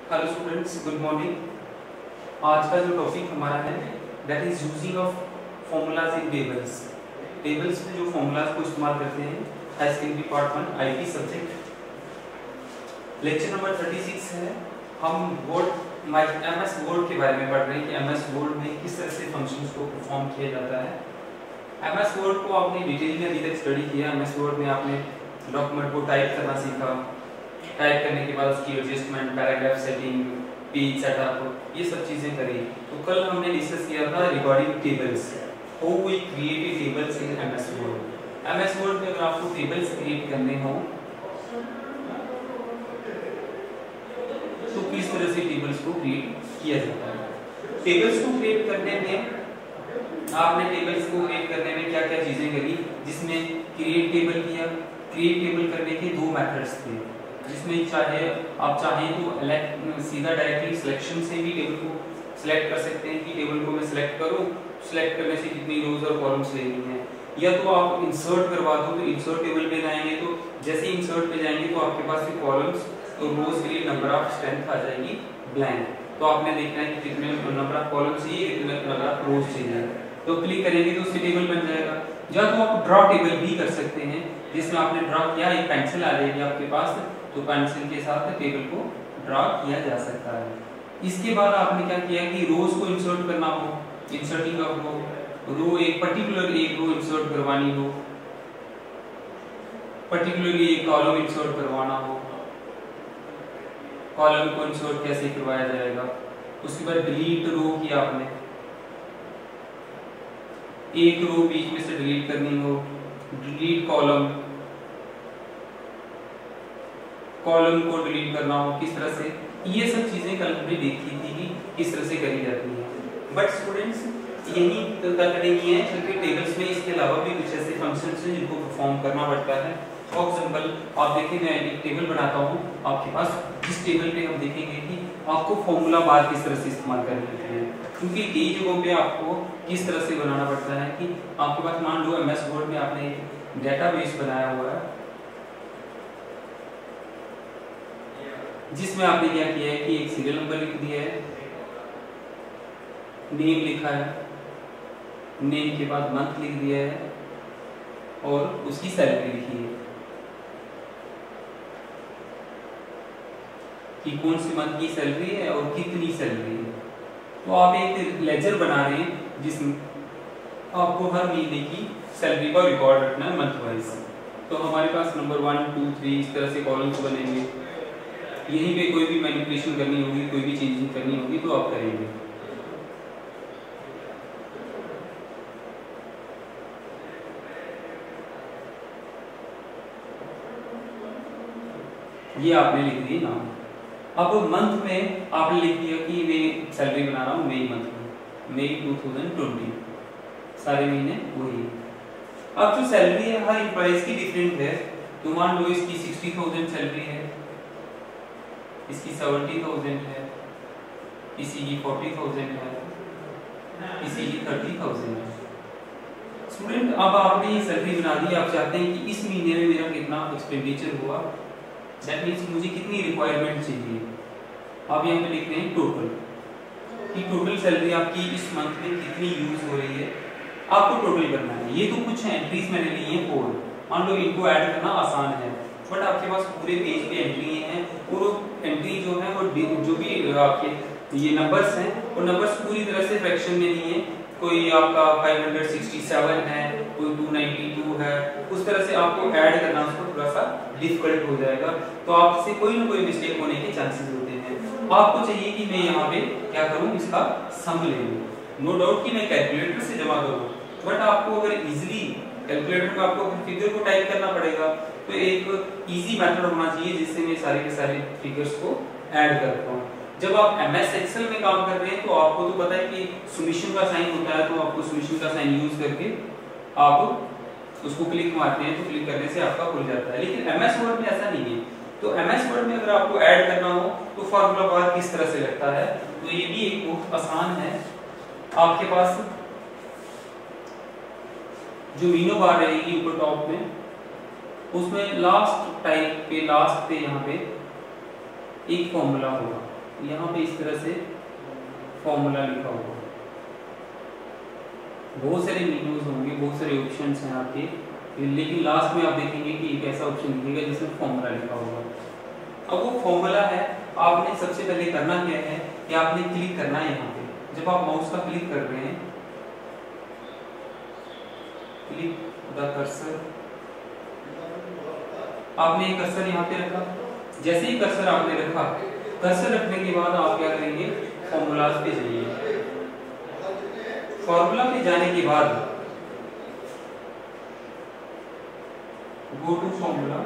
Hello students, good morning. आज का जो टॉपिक हमारा है that is using of formulas in tables. Tables में जो फॉर्मूलाज को इस्तेमाल करते हैं as can be part 1 IT subject. Lecture number 36 है। हम वर्ड एमएस वर्ड के बारे में पढ़ रहे हैं कि एमएस वर्ड में किस तरह से फंक्शंस को परफॉर्म किया जाता है। एमएस वर्ड को आपने डिटेल में अभी तक स्टडी किया। एमएस वर्ड में आपने डॉक्यूमेंट को टाइप करना सीखा, टाइप करने के बाद उसकी adjustment, paragraph setting, page setup, ये सब चीजें करी। तो कल हमने डिस्कस किया था regarding tables, how we create tables in MS Word. MS Word में अगर आपको टेबल्स क्रिएट करने हो तो किस तरह से टेबल्स को क्रिएट किया जाता है। टेबल्स को क्रिएट करने में आपने टेबल्स को क्रिएट करने में क्या क्या चीजें करी, जिसमें क्रिएट टेबल किया। क्रिएट टेबल करने के दो मेथड्स थे, जिसमें आप चाहें तो सीधा डायरेक्टली सिलेक्शन से भी टेबल को सिलेक्ट कर सकते हैं कि टेबल को मैं सिलेक्ट करूं, सिलेक्ट करने से कितनी रोज और कॉलम्स लेनी है। या तो आप इंसर्ट करवा दो, तो इंसर्ट टेबल पे जाएंगे तो जैसे इंसर्ट पे जाएंगे तो आपके पास ये कॉलम्स और रोज के लिए नंबर ऑफ स्ट्रेंथ आ जाएगी ब्लैंक। तो आपने देखना है कि कितने नंबर ऑफ कॉलम चाहिए, कितने नंबर ऑफ रोज चाहिए। तो क्लिक करेंगे तो उससे टेबल बन जाएगा। या तो आप ड्रॉ टेबल भी कर सकते हैं, जिसमें आपने ड्रॉ किया, एक पेंसिल आ जाएगी आपके पास, तो पेंसिल के साथ टेबल को ड्रॉ किया जा सकता है। इसके बाद आपने क्या किया कि रोज को इंसर्ट करना हो, इंसर्टिंग ऑफ रो, एक पर्टिकुलर एक रो इंसर्ट करवानी हो, पर्टिकुलरली एक कॉलम इंसर्ट करवाना हो, कॉलम को इंसर्ट कैसे करवाया जाएगा। उसके बाद डिलीट रो किया आपने, एक रो बीच में से डिलीट करनी हो, डिलीट कॉलम, कॉलम को डिलीट करना हो, किस तरह से, ये सब चीजें कल हमने देखी थी कि किस तरह से करी जाती है। बट स्टूडेंट्स यही तक नहीं है, क्योंकि टेबल्स में इसके अलावा भी कुछ ऐसे फंक्शंस हैं जिनको परफॉर्म करना पड़ता है। फॉर एग्जांपल आप देखिए, मैं एक टेबल बनाता हूँ आपके पास, जिस टेबल पे हम देखेंगे कि आपको फॉर्मूला बार किस तरह से इस्तेमाल करनी होती है, क्योंकि कई जगहों पे आपको किस तरह से बनाना पड़ता है कि आपके पास मान लो एमएस वर्ड में आपने डेटाबेस बनाया हुआ है, जिसमें आपने क्या किया है कि एक सीरियल नंबर लिख दिया है, नेम लिखा है, नेम के बाद मंथ लिख दिया है और उसकी सैलरी लिखी है कि कौन सी मंथ की सैलरी है और कितनी सैलरी है। तो आप एक लेजर बना रहे हैं जिसमें आपको हर महीने की सैलरी का रिकॉर्ड रखना है मंथ वाइज। तो हमारे पास नंबर 1, 2, 3 इस तरह से कॉलम्स बनेंगे। यहीं पे कोई भी मैनिपुलेशन करनी होगी, कोई भी चेंजिंग करनी होगी तो आप करेंगे। ये आपने लिख दिए नाम। अब मंथ में आपने लिख दिया कि मैं सैलरी बना रहा हूँ मई मंथ में, मई 2020, सारे महीने वही। अब जो सैलरी है हर एम्प्लॉइज की डिफरेंट है। तो मान लो इसकी 60,000 सैलरी है, इसकी 70,000 है, किसी की 40,000 है, किसी की 30,000 है। स्टूडेंट अब आपने ये सैलरी बना दी, आप चाहते हैं कि इस महीने में मेरा कितना एक्सपेंडिचर हुआ, दैट मीन्स मुझे कितनी रिक्वायरमेंट चाहिए। आप यहाँ पे लिख रहे हैं टोटल, कि टोटल सैलरी आपकी इस मंथ में कितनी यूज हो रही है, आपको टोटल करना है। ये तो कुछ एंट्रीज मैंने ली है 4, मान लो इनको ऐड करना आसान है, बट आपके पास पूरे पेज पे एंट्री हैं और एंट्री जो है वो जो भी आपके ये नंबर्स हैं, वो नंबर्स पूरी तरह से फ्रैक्शन में नहीं है। कोई आपका 567 है, कोई 292 है, उस तरह से आपको ऐड करना उसको थोड़ा सा डिफिकल्ट हो जाएगा। तो आपसे कोई ना कोई मिस्टेक होने के चांसेस होते हैं। आपको चाहिए कि मैं यहाँ पे क्या करूँ, इसका सम ले लूँ। नो डाउट कि मैं कैलकुलेटर से जमा करूँ, बट आपको अगर इजिली कैलकुलेटर में आपको फिगर को टाइप करना पड़ेगा, तो एक इजी मेथड होना चाहिए जिससे मैं सारे के सारे फिगर्स को ऐड करता हूँ। जब आप एमएस एक्सेल में काम कर रहे हैं तो आपको तो पता है कि समेशन का साइन होता है, तो आपको समेशन का साइन यूज करके आप उसको क्लिक मारते हैं, तो क्लिक करने से आपका खुल जाता है। लेकिन एमएस वर्ड में ऐसा नहीं है। तो एमएस वर्ड में अगर आपको ऐड करना हो तो फार्मूला बार किस तरह से लगता है, तो ये भी एक बहुत आसान है। आपके पास जो मीनो बार रहेगी ऊपर टॉप में, उसमें लास्ट टाइप पे, लास्ट पे यहाँ पे एक फॉर्मूला होगा, यहाँ पे इस तरह से फॉर्मूला लिखा होगा। बहुत सारे मेन्यूज होंगे, बहुत सारे ऑप्शंस हैं आपके, लेकिन लास्ट में आप देखेंगे कि एक ऐसा ऑप्शन दिखेगा जिसमें फॉर्मूला लिखा होगा। अब वो फॉर्मूला है, आपने सबसे पहले करना क्या है कि आपने क्लिक करना है यहाँ पे। जब आप माउस का क्लिक कर रहे हैं, क्लिक द कर्सर, आपने कर्सर यहाँ पे रखा। जैसे ही कर्सर आपने रखा, कर्सर रखने के बाद आप क्या करेंगे, फॉर्मूलाज पे जाइए। फॉर्मूला पे जाने के बाद गो टू फॉर्मूला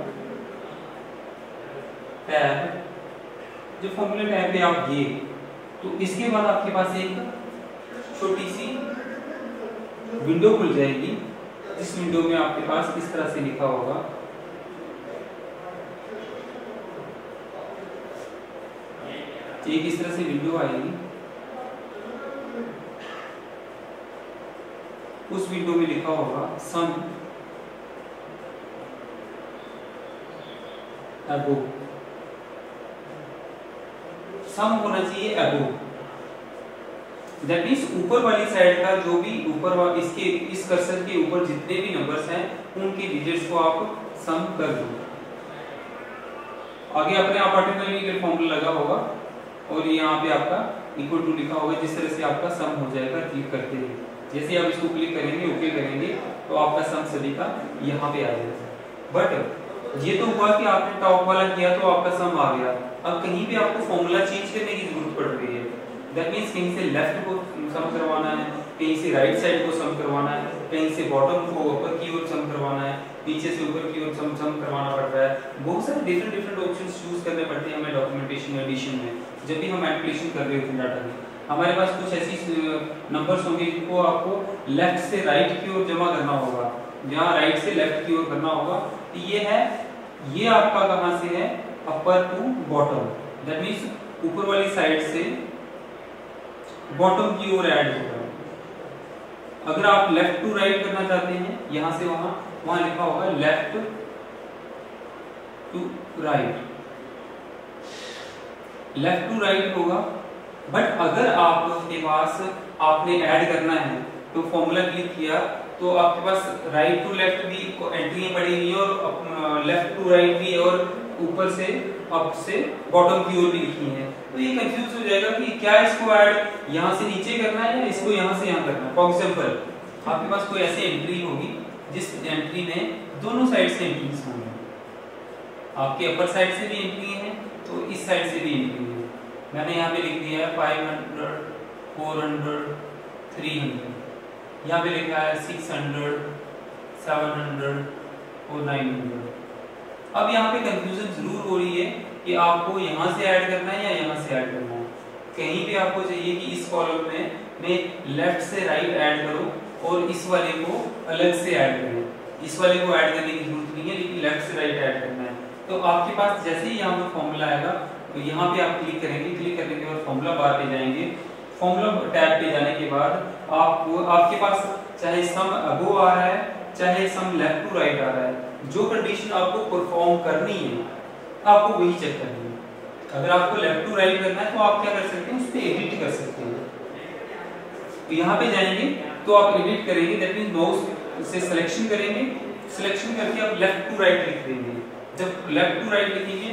टैब। जो फॉर्मूला टैब पे आप गए तो इसके बाद आपके पास एक छोटी सी विंडो खुल जाएगी। इस विंडो में आपके पास इस तरह से लिखा होगा, एक इस तरह से विंडो आएगी। उस विंडो में लिखा होगा सम अबोव, सम होना चाहिए अबोव। दैट मींस ऊपर वाली साइड का जो भी ऊपर वाले इसके इस कर्सर के ऊपर जितने भी नंबर्स हैं उनके डिजिट्स को आप सम कर दो। आगे अपने आप ऑटोमेटिकली फॉर्मूला लगा होगा और यहाँ पे आपका इक्वल टू लिखा होगा। जिस तरह से आपका सम हो जाएगा क्लिक करते ही, जैसे आप इसको क्लिक करेंगे, ओके करेंगे तो आपका सम सभी का यहाँ पे आ जाएगा। बट ये तो हुआ कि आपने टॉप वाला किया तो आपका सम आ गया। अब कहीं भी आपको फॉर्मूला चेंज करने की जरूरत पड़ रही है। दैट मींस कहीं से लेफ्ट को सम करवाना है, कहीं से राइट साइड को सम करवाना है, कहीं से बॉटम को ऊपर की ओर सम करवाना है, नीचे से ऊपर की ओर सम करवाना पड़ रहा है। बहुत सारे डिफरेंट ऑप्शंस चूज करने पड़ते हैं हमें डॉक्यूमेंटेशन एडिशन में। जब भी हम मैनिपुलेशन कर रहे होते हैं डाटा में, हमारे पास कुछ ऐसी नंबर्स होंगे जिनको आपको लेफ्ट से राइट की ओर जमा करना होगा, यहाँ राइट से लेफ्ट की ओर करना होगा। तो ये है, ये आपका कहाँ से है, upper to bottom. That means ऊपर वाली साइड से बॉटम की ओर ऐड होगा। अगर आप लेफ्ट टू राइट करना चाहते हैं, यहां से वहां, वहां लिखा होगा left to right, left to right होगा। बट अगर आपके पास आपने ऐड करना है तो फॉर्मूला क्लिक किया तो आपके पास राइट टू लेफ्ट भी एंट्री पड़ेगी और लेफ्ट टू राइट भी, और ऊपर से अप से बॉटम की ओर भी लिखी है। तो ये कंफ्यूज हो जाएगा कि क्या इसको ऐड यहाँ से नीचे करना है या इसको यहाँ से यहाँ करना है। फॉर एग्जांपल आपके पास कोई ऐसी एंट्री होगी जिस एंट्री में दोनों साइड से एंट्रीज होंगी, आपके अपर साइड से भी एंट्री है तो इस साइड से भी एंट्री है। मैंने यहाँ पे लिख दिया है 500, 400, 300, यहाँ पे लिखा है 600, 700 और 900। अब यहाँ पे कंफ्यूजन जरूर हो रही है कि आपको यहाँ से ऐड करना है या यहाँ से ऐड करना है। कहीं भी आपको चाहिए कि इस कॉलम में मैं लेफ्ट से राइट ऐड करूं और इस वाले को अलग से ऐड करें। इस वाले को ऐड करने की जरूरत नहीं है, लेकिन लेफ्ट से राइट ऐड करना है। तो आपके पास जैसे ही यहाँ पे फॉर्मूला आएगा तो यहाँ पे आप क्लिक करेंगे, क्लिक करने के बाद फॉर्मूला बार पे जाएंगे। फॉर्मूला टैब पे जाने के बाद आपको आपके पास चाहे सम अबोव आ रहा है चाहे सम लेफ्ट टू राइट आ रहा है, जो कंडीशन आपको परफॉर्म करनी है आपको वही चेक करनी है। अगर आपको लेफ्ट टू राइट करना है तो आप क्या कर सकते हैं, उस पर एडिट कर सकते हैं। तो यहाँ पे जाएंगे तो आप एडिट करेंगे, दैट मींस माउस से सिलेक्शन करेंगे, सिलेक्शन करके आप लेफ्ट टू राइट लिख देंगे। जब लेफ्ट टू राइट लिखेंगे,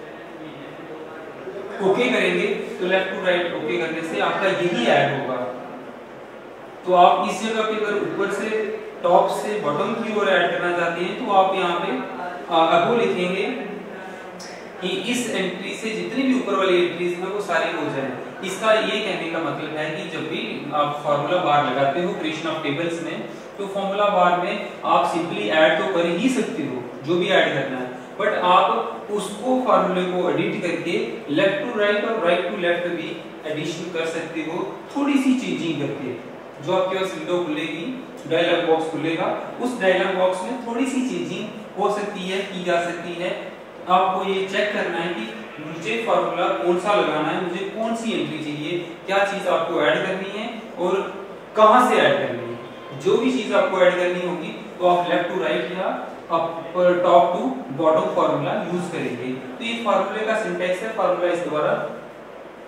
ओके करेंगे तो लेफ्ट टू राइट ओके करने से आपका यही ऐड होगा। तो आप इस जगह पे अगर ऊपर से टॉप से बॉटम की ओर ऐड करना चाहते हैं तो आप यहाँ पे अबो लिखेंगे कि इस एंट्री से जितनी भी ऊपर वाली एंट्रीज हैं वो सारी हो जाए। इसका ये कहने का मतलब है कि जब भी आप फार्मूला बार लगाते हो क्रिएशन ऑफ टेबल्स में, तो फार्मूला बार में आप सिंपली ऐड तो कर ही सकते हो जो भी ऐड करना है, बट आप उसको फार्मूले को एडिट करके लेफ्ट टू राइट और राइट टू लेफ्ट भी एडिशन कर सकते हो, थोड़ी सी चेंजिंग करके। जो आपके पास विंडो खुलेगी, डायलॉग बॉक्स खुलेगा, उस डायलॉग बॉक्स में थोड़ी सी चेंजिंग हो सकती है, की जा सकती है। आपको ये चेक करना है कि मुझे फार्मूला कौन सा लगाना है, मुझे कौन सी एंट्री चाहिए, क्या चीज आपको ऐड करनी है और कहां से ऐड करनी है। जो भी चीज आपको ऐड करनी होगी तो आप लेफ्ट टू राइट या upper top to bottom formula use करेंगे। तो ये फार्मूले का सिंटैक्स है, फार्मूला इस द्वारा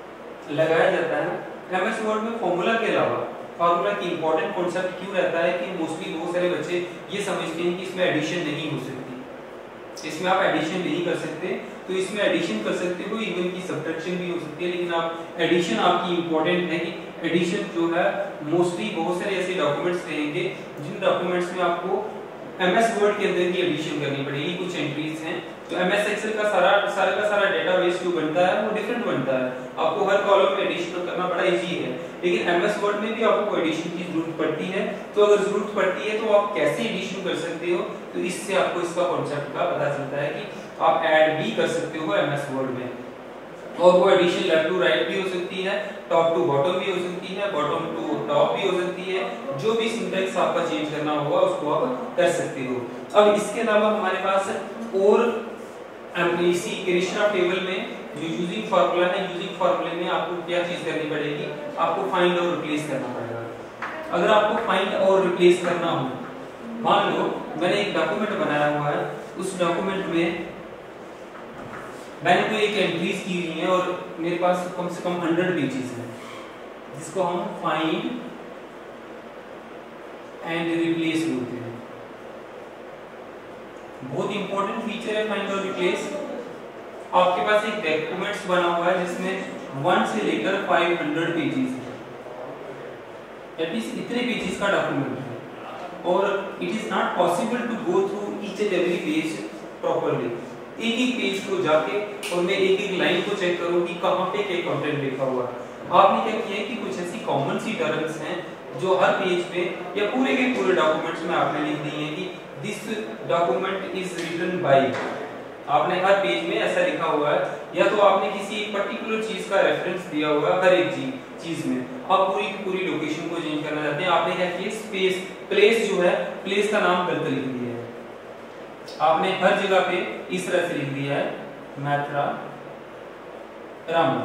लगाया जाता है एमएस वर्ड में फॉर्मूला के अलावा फार्मूला की इंपॉर्टेंट कॉन्सेप्ट क्यों रहता है कि मोस्टली बहुत सारे बच्चे ये समझते हैं कि इसमें एडिशन नहीं हो सकती, इसमें आप एडिशन नहीं कर सकते, तो इसमें एडिशन कर सकते हो, इवन की सब्ट्रैक्शन भी हो सकती है, लेकिन आप एडिशन आपकी इंपॉर्टेंट है कि एडिशन जो है मोस्टली बहुत सारे ऐसे डॉक्यूमेंट्स रहेंगे जिन डॉक्यूमेंट्स में आपको एमएस वर्ड के अंदर ही एडिशन करनी पड़ेगी, कुछ एंट्रीज हैं। तो एमएस एक्सेल का सारा डेटाबेस जो बनता है वो डिफरेंट बनता है, आपको हर कॉलम में एडिशन करना बड़ा इजी है, लेकिन एमएस वर्ड में भी आपको एडिशन की जरूरत पड़ती है। तो अगर जरूरत पड़ती है तो आप कैसे एडिशन कर सकते हो, तो इससे आपको इसका कॉन्सेप्ट का पता चलता है कि आप ऐड भी कर सकते हो एमएस वर्ड में, और वो एडिशन लेफ्ट टू राइट भी हो सकती है, टॉप टू बॉटम भी हो सकती है, बॉटम टू टॉप भी हो सकती है, जो भी सिंटैक्स आपका चेंज करना होगा उसको आप कर सकते हो। अब इसके अलावा हमारे पास और इसी क्रिएशन ऑफ टेबल में जो यूजिंग फार्मूला है, यूजिंग फार्मूले में आपको क्या चीज करनी पड़ेगी, आपको फाइंड और रिप्लेस करना पड़ेगा। अगर आपको फाइंड और रिप्लेस करना हो, मान लो मैंने एक डॉक्यूमेंट बनाया हुआ है, उस डॉक्यूमेंट में मैंने कोई एक एंट्रीज की हुई है और मेरे पास कम से कम 100 पेजेस हैं, जिसको हम फाइंड एंड रिप्लेस बोलते हैं। बहुत इंपॉर्टेंट फीचर है फाइंड और रिप्लेस। आपके पास एक डॉक्यूमेंट्स बना हुआ है जिसमें 1 से लेकर 500 पेजेस है, दैट मींस इतने पेजेस का डॉक्यूमेंट है, और it is not possible to go through each and every page properly. एक पेज को जाके और मैं एक लाइन को चेक करूं कि कहां पे क्या कंटेंट लिखा हुआ है। आपने क्या किया है कि कुछ ऐसी कॉमन सी टर्म्स हैं जो हर पेज पे या पूरे के पूरे डॉक्यूमेंट्स में आपने लिख दी है कि this document is written by, आपने हर पेज में ऐसा लिखा हुआ है, या तो आपने किसी एक पर्टिकुलर चीज का रेफरेंस दिया हुआ हर एक चीज में, आप पूरी की पूरी लोकेशन को चेंज करना चाहते हैं, आपने क्या किया स्पेस प्लेस जो है प्लेस का नाम गलत लिख दिया है, आपने हर जगह पे इस तरह से लिख दिया है मैथरा राम,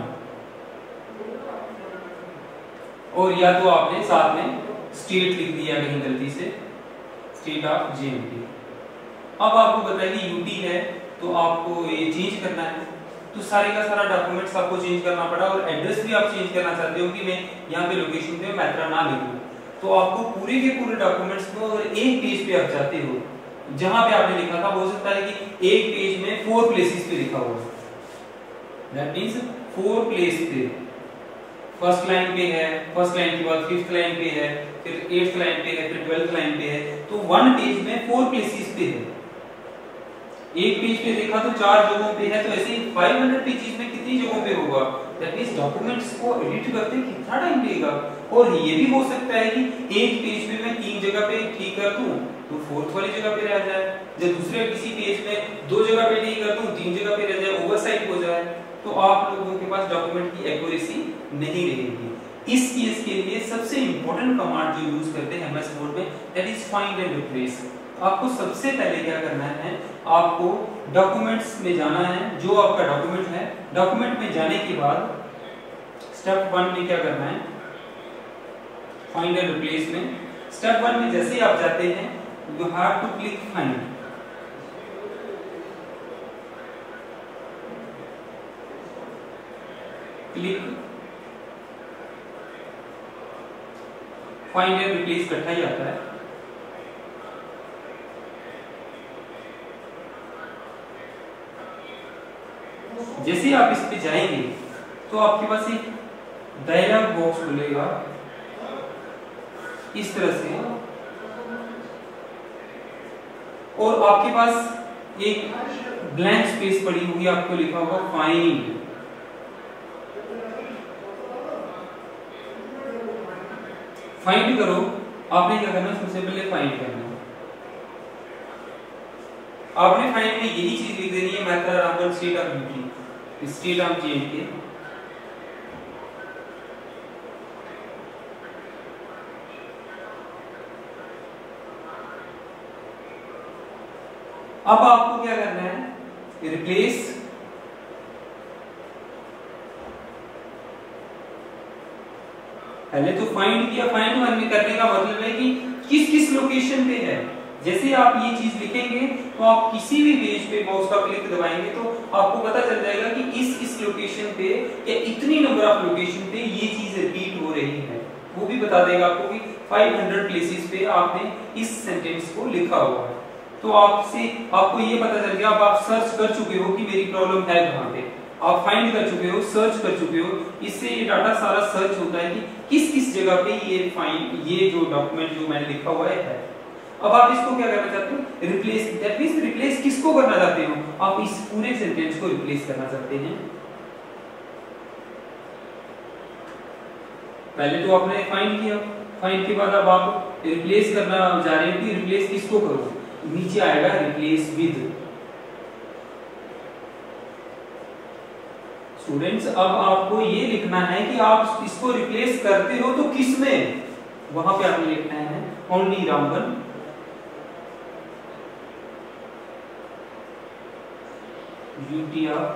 और या तो आपने साथ में स्टेट लिख दिया कहीं गलती से स्टेट ऑफ जेएनके। अब आपको पता है कि यूटी है तो आपको ये चेंज करना है, तो सारे का सारा डॉक्यूमेंट्स आपको चेंज करना पड़ा, और एड्रेस भी आप चेंज करना चाहते हो कि मैं यहाँ पे लोकेशन पे मैथरा ना लिखूं, तो आपको पूरे के पूरे डॉक्यूमेंट्स को अगर एक पेज पे आप जाते हो जहां पे आपने लिखा था, हो सकता है कि एक पेज में 4 प्लेसेस पे लिखा हुआ है, दैट मींस 4 प्लेस पे, फर्स्ट लाइन पे है, फर्स्ट लाइन के बाद 5th लाइन पे है, फिर 8th लाइन पे है, फिर 12th लाइन पे है, तो 1 पेज में 4 प्लेसेस पे है। एक पेज पे देखा तो 4 जगहों पे है, तो ऐसे 500 पेजेस में कितनी जगहों पे होगा, दैट मींस डॉक्यूमेंट्स को एडिट करते कितना टाइम लगेगा। और ये भी हो सकता है कि एक पेज पे मैं 3 जगह पे ठीक कर दूं तो 4th वाली जगह पे रह जाए, जब दूसरे किसी पेज में 2 जगह पे ठीक कर दूं 3 जगह पे रह जाए, ओवरसाइट हो जाए, तो आप लोगों के पास डॉक्यूमेंट की एक्यूरेसी नहीं रहेगी। इस केस के लिए सबसे इंपॉर्टेंट कमांड जो यूज करते हैं एमएस वर्ड में, that is find and replace. आपको सबसे पहले क्या करना है, आपको डॉक्यूमेंट्स में जाना है, जो आपका डॉक्यूमेंट है, डॉक्यूमेंट में जाने के बाद स्टेप 1 में क्या करना है, फाइंड एंड रिप्लेस में स्टेप 1 में जैसे ही आप जाते हैं you have to click find, click find and replace इकट्ठा ही आता है। जैसे आप इस पे जाएंगे तो आपके पास एक डायलॉग बॉक्स खुलेगा इस तरह से, और आपके पास एक ब्लैंक स्पेस पड़ी होगी, आपको लिखा होगा फाइंड। फाइंड करो, आपने क्या करना, सबसे पहले फाइंड करना। आपने फाइंड में यही चीज लिख देनी है, मैथरा Ramban state of UT, state of J and K. अब आपको क्या करना है, रिप्लेस पहले तो फाइंड किया, फाइंड 1 में करने का मतलब है कि किस किस लोकेशन पे है, जैसे आप ये चीज लिखेंगे तो आप किसी भी पेज पे माउस का क्लिक दबाएंगे तो आपको पता चल जाएगा कि इस लोकेशन पे या इतनी नंबर ऑफ लोकेशन पे ये चीज रिपीट हो रही है। वो भी बता देगा आपको कि 500 प्लेसेस पे आपने इस सेंटेंस को लिखा हुआ है। तो आपको ये पता चल गया, अब आप सर्च कर चुके हो कि मेरी प्रॉब्लम है कहाँ पे, आप फाइंड कर चुके हो, सर्च कर चुके हो। इससे ये डाटा सारा सर्च होता है कि किस किस जगह पे ये जो डॉक्यूमेंट जो मैंने लिखा हुआ है। अब आप इसको क्या करना चाहते हो, रिप्लेस। दैट मींस रिप्लेस किसको करना चाहते हो, आप इस पूरे सेंटेंस को रिप्लेस करना चाहते हैं। पहले तो आपने फाइंड किया, फाइंड के बाद अब आप रिप्लेस करना जा रहे हो कि रिप्लेस किसको करो, नीचे आएगा रिप्लेस विद। स्टूडेंट्स अब आपको ये लिखना है कि आप इसको रिप्लेस करते हो तो किस में, वहां पे आपने लिखना है ओनली रामबन UTR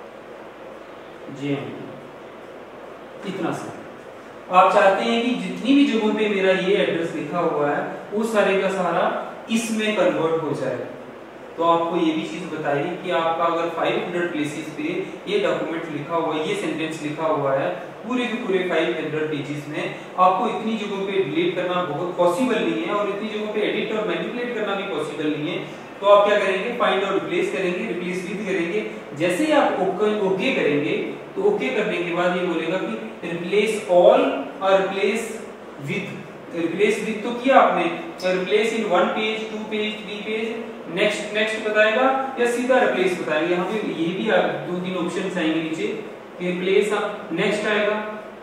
JNK, इतना सा। आप चाहते हैं कि जितनी भी जगहों पे मेरा ये एड्रेस लिखा हुआ है वो सारे का सारा इसमें कन्वर्ट हो जाए। तो आपको ये भी चीज बताइए कि आपका अगर 500 प्लेसेस पे ये डॉक्यूमेंट लिखा हुआ है, ये सेंटेंस लिखा हुआ है, पूरे के पूरे 500 पेजेस में आपको इतनी जगहों पे डिलीट करना बहुत पॉसिबल नहीं है और इतनी जगहों पे एडिट और मैनिपुलेट करना भी पॉसिबल नहीं है। तो आप क्या करेंगे, फाइंड और रिप्लेस करेंगे, रिप्लेस विद करेंगे। जैसे ही आप ओके करेंगे तो ओके करने के बाद ये बोलेगा कि रिप्लेस ऑल और रिप्लेस विद। रिप्लेस विद तो किया आपने, replace in 1 page 2 page 3 page, next बताएगा या सीधा रिप्लेस बताएगा। यहाँ पे ये भी 2-3 ऑप्शंस आएंगे नीचे, रिप्लेस नेक्स्ट आएगा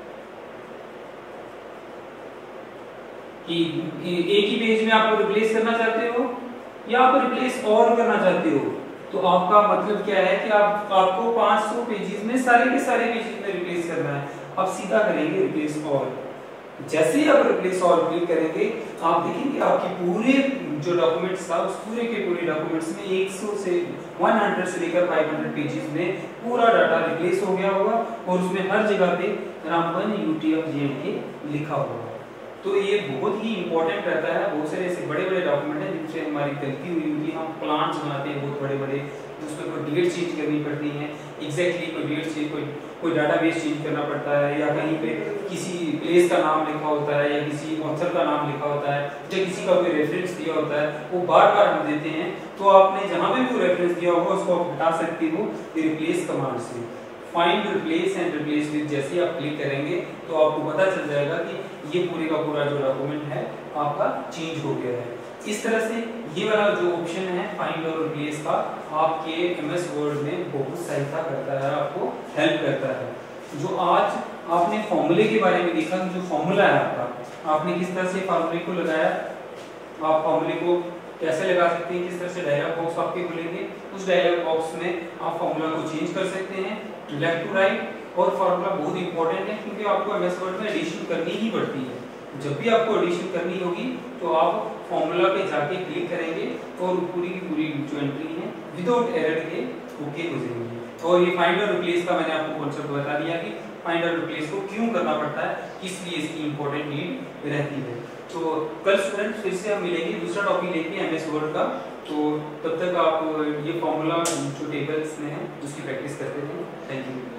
कि एक ही पेज में आप रिप्लेस करना चाहते हो या आप रिप्लेस और करना चाहते हो। तो आपका मतलब क्या है कि आपको 500 पेजेस में सारे के सारे पेजेस में रिप्लेस करना है। अब सीधा करेंगे रिप्लेस ऑल। जैसे ही आप रिप्लेस ऑल क्लिक करेंगे आप देखेंगे आपके पूरे जो डॉक्यूमेंट्स था उस पूरे के पूरे डॉक्यूमेंट्स में 100 से 100 से लेकर 500 पेजेस में पूरा डाटा रिप्लेस हो गया होगा और उसमें हर जगह पे रामबन UTR JNK लिखा होगा। तो ये बहुत ही इंपॉर्टेंट रहता है। बहुत सारे ऐसे बड़े बड़े डॉक्यूमेंट हैं जिनसे हमारी गलती हुई होती है, हम प्लान्स बनाते हैं बहुत बड़े बड़े, उसमें कोई डेट चेंज करनी पड़ती है, एग्जैक्टली कोई डेट चेंज, कोई डाटाबेस चेंज करना पड़ता है, या कहीं पे किसी प्लेस का नाम लिखा होता है या किसी ऑथर का नाम लिखा होता है या किसी का कोई रेफरेंस दिया होता है, वो बार बार हम देते हैं। तो आपने जहाँ पे भी वो रेफरेंस दिया होगा उसको आप हटा सकते हो रिप्लेस कमांड से। Find replace and replace with जैसे आप क्लिक करेंगे तो आपको पता चल जाएगा कि ये पूरे का पूरा जो डॉक्यूमेंट है आपका चेंज हो गया है। इस तरह से ये वाला जो ऑप्शन है फाइंड और रिप्लेस का आपके MS वर्ड में बहुत सहायता करता है, आपको हेल्प करता है। जो आज आपने फॉर्मूले के बारे में देखा, जो फॉर्मूला है आपका, आपने किस तरह से फॉर्मूले को लगाया, आप फॉर्मूले को कैसे लगा सकते हैं, किस तरह से डायलॉग बॉक्स आपके खुलेंगे, उस डायलॉग बॉक्स में आप फॉर्मूला को चेंज कर सकते हैं लेफ्ट टू राइट। और फॉर्मूला बहुत इंपॉर्टेंट है क्योंकि आपको MS वर्ड में एडिशन करनी ही पड़ती है। जब भी आपको एडिशन करनी होगी तो आप फॉर्मूला पे जाके क्लिक करेंगे और पूरी की पूरी जो एंट्री है विदाउट एरर के ओके हो जाएगी। और ये फाइंड और रिप्लेस का मैंने आपको कॉन्सेप्ट बता दिया कि फाइंड और रिप्लेस को क्यों करना पड़ता है, किस लिए इसकी इंपॉर्टेंट नीड रहती है। तो कल स्टूडेंट फिर से हम मिलेंगे दूसरा टॉपिक लेके MS वर्ड का। तो तब तक आप ये फॉर्मूला जो टेबल्स में है उसकी प्रैक्टिस करते रहें। Thank you.